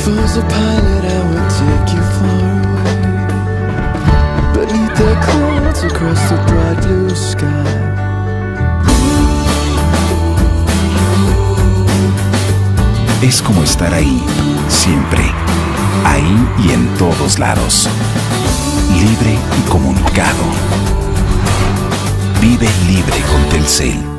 If I was a pilot, I would take you far away, beneath the clouds across the bright blue sky. Es como estar ahí, siempre, ahí y en todos lados, libre y comunicado. Vive libre con Telcel.